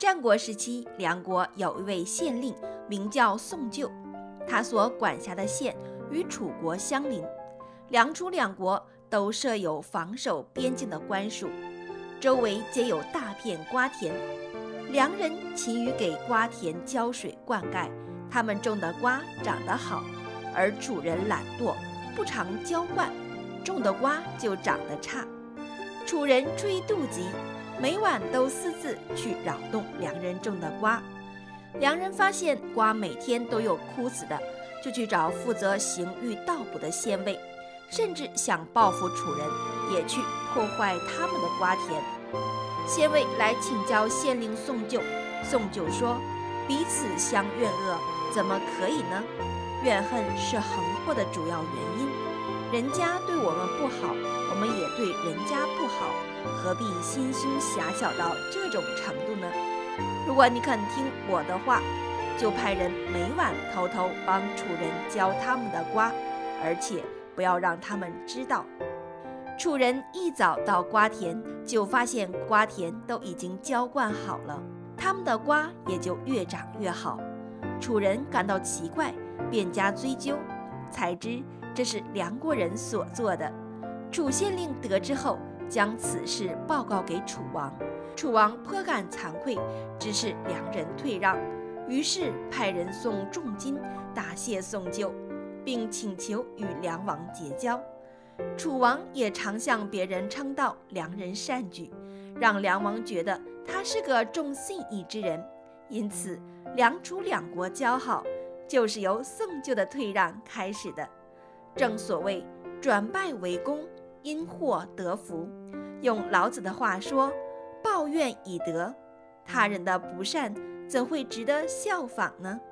战国时期，梁国有一位县令，名叫宋咎，他所管辖的县与楚国相邻，梁楚两国都设有防守边境的官署，周围皆有大片瓜田。梁人勤于给瓜田浇水灌溉，他们种的瓜长得好，而楚人懒惰，不常浇灌，种的瓜就长得差。楚人出于妒忌，每晚都私自去扰动梁人种的瓜。梁人发现瓜每天都有枯死的，就去找负责刑狱盗捕的县尉，甚至想报复楚人，也去破坏他们的瓜田。县尉来请教县令宋咎，宋咎说：彼此相怨恶，怎么可以呢？怨恨是横祸的主要原因，人家对我们不好，我们也对人家不好，何必心胸狭小到这种程度呢？如果你肯听我的话，就派人每晚偷偷帮楚人浇他们的瓜，而且不要让他们知道。楚人一早到瓜田，就发现瓜田都已经浇灌好了，他们的瓜也就越长越好。楚人感到奇怪，便加追究，才知这是梁国人所做的。楚县令得知后，将此事报告给楚王。楚王颇感惭愧，指示梁人退让，于是派人送重金答谢宋咎，并请求与梁王结交。楚王也常向别人称道梁人善举，让梁王觉得他是个重信义之人。因此，梁楚两国交好，就是由宋咎的退让开始的。正所谓转败为功，因祸得福。用老子的话说，报怨以德，他人的不善怎会值得效仿呢？